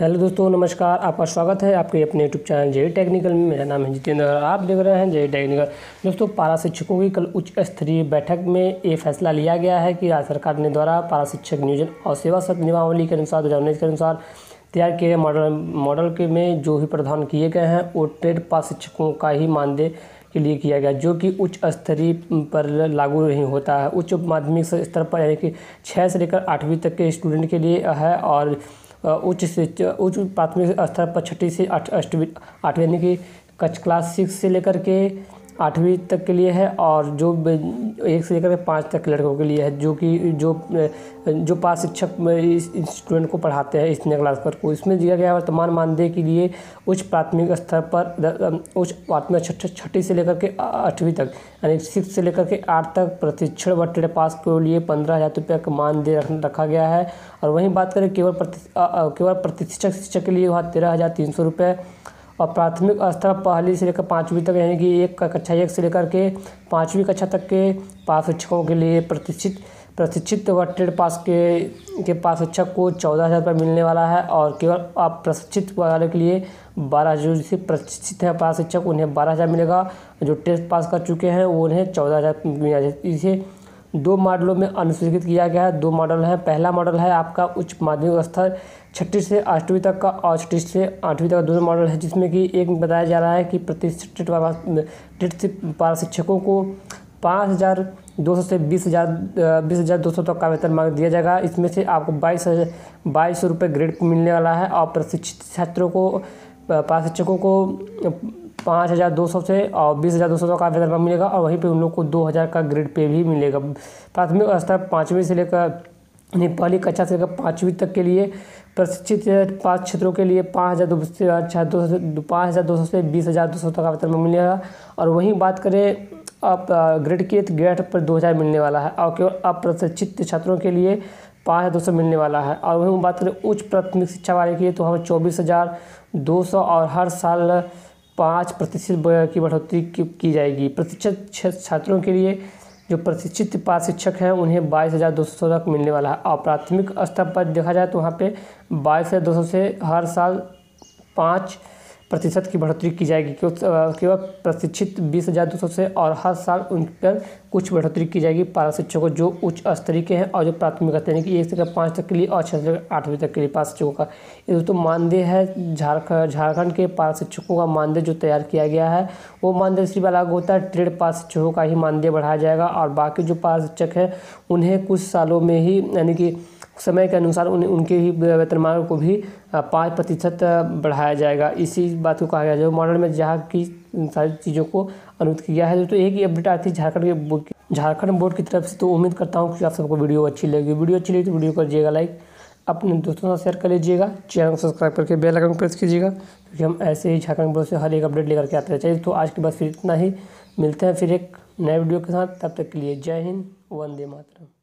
Hello दोस्तों, नमस्कार। आपका स्वागत है आपके अपने यूट्यूब चैनल जेई टेक्निकल में। मेरा नाम है जितेंद्र और आप देख रहे हैं जेई टेक्निकल। दोस्तों, पारा शिक्षकों की कल उच्च स्तरीय बैठक में ये फैसला लिया गया है कि राज्य सरकार ने द्वारा पारा शिक्षक नियोजन और सेवा शर्त नियमावली के अनुसार 2019 के अनुसार तैयार किए मॉडल के में जो भी प्रावधान किए गए हैं वो ट्रेड पास शिक्षकों का ही मानदेय के लिए किया गया, जो कि उच्च स्तरीय पर लागू नहीं होता है। उच्च माध्यमिक स्तर पर यानी कि 6 से लेकर 8वीं तक के स्टूडेंट के लिए है और उच्च प्राथमिक स्तर पर 6ठी से 8वीं यानी कि क्लास 6 से लेकर के 8वीं तक के लिए है और जो 1 से लेकर के 5 तक के लड़कों के लिए है, जो पास शिक्षक स्टूडेंट को पढ़ाते हैं इतने क्लास पर को। इसमें दिया गया वर्तमान मानदेय के लिए उच्च प्राथमिक स्तर पर उच्च प्राथमिक 6ठी से लेकर के 8वीं तक यानी 6 से लेकर के 8 तक प्रशिक्षण व ट्रेड पास के लिए 15,000 रुपये का मानदेय रखा गया है। और वहीं बात करें केवल प्रतिशिक्षक शिक्षक के लिए वहाँ 13,300 रुपये और प्राथमिक स्तर पहली से लेकर 5वीं तक यानी कि कक्षा 1 से लेकर के 5वीं कक्षा तक के पास शिक्षकों के लिए प्रशिक्षित व ट्रेड पास के पास शिक्षक को 14,000 रुपये मिलने वाला है। और केवल आप प्रशिक्षित वाले के लिए 12,000, जिसे प्रशिक्षित है पास शिक्षक उन्हें 12,000 मिलेगा, जो टेस्ट पास कर चुके हैं वो उन्हें 14,000 मिलेगा। इसे 2 मॉडलों में अनुसूचित किया गया है। 2 मॉडल हैं। पहला मॉडल है आपका उच्च माध्यमिक स्तर 6ठी से 8वीं तक का और 6ठी से 8वीं तक का दोनों मॉडल है, जिसमें कि एक में बताया जा रहा है कि प्रतिष्ठित पारा शिक्षकों को 5,200 से 20,200 तक का वेतन दिया जाएगा। इसमें से आपको 22,000 रुपये ग्रेड पे मिलने वाला है और प्रशिक्षित छात्रों को पारा शिक्षकों को 5,200 से और 20,200 तक का वेतन मिलेगा और वहीं पे उन लोग को 2,000 का ग्रेड पे भी मिलेगा। प्राथमिक स्तर 5वीं से लेकर पहली कक्षा से लेकर 5वीं तक के लिए प्रशिक्षित 5 क्षेत्रों के लिए 5,200 से 20,200 तक का वेतन मिलेगा। और वहीं बात करें आप ग्रेड की तो ग्रेड पर 2,000 मिलने वाला है और केवल अप्रशिक्षित छात्रों के लिए 5,200 मिलने वाला है। और वहीं बात करें उच्च प्राथमिक शिक्षा वाले के लिए तो हमें 24,200 और हर साल 5% की बढ़ोतरी की जाएगी। प्रशिक्षित छात्रों के लिए जो प्रशिक्षित पास शिक्षक हैं उन्हें 22,200 तक मिलने वाला है और प्राथमिक स्तर पर देखा जाए तो वहाँ पे 22,200 से हर साल 5% की बढ़ोतरी की जाएगी। केवल प्रशिक्षित 20,200 से और हर साल उन पर कुछ बढ़ोतरी की जाएगी पारा शिक्षकों जो उच्च स्तरीय के हैं और जो प्राथमिक स्तर यानी कि 1 से लेकर 5 तक के लिए और 6 से लेकर 8वीं तक के लिए पारा शिक्षकों का ये दोस्तों मानदेय है। झारखंड के पारा शिक्षकों का मानदेय जो तैयार किया गया है वो मानदेय सिर्फ अलग होता है। ट्रेड पास शिक्षकों का ही मानदेय बढ़ाया जाएगा और बाकी जो पारा शिक्षक हैं उन्हें कुछ सालों में ही यानी कि समय के अनुसार उनके ही वेतनमान को भी 5% बढ़ाया जाएगा। इसी बात को कहा गया जो मॉडल में जहाँ की सारी चीज़ों को अनुमति किया है। तो एक ही अपडेट आती है झारखंड बोर्ड की तरफ से। तो उम्मीद करता हूँ कि आप सबको वीडियो अच्छी लगी। वीडियो अच्छी लगी तो वीडियो करिएगा लाइक, अपने दोस्तों से शेयर कर लीजिएगा, चैनल को सब्सक्राइब करके बेल आइकन प्रेस कीजिएगा, क्योंकि हम ऐसे ही झारखंड बोर्ड से हर एक अपडेट लेकर के आते रहते हैं। तो आज के बाद फिर इतना ही, मिलते हैं फिर एक नए वीडियो के साथ। तब तक के लिए जय हिंद, वंदे मातरम।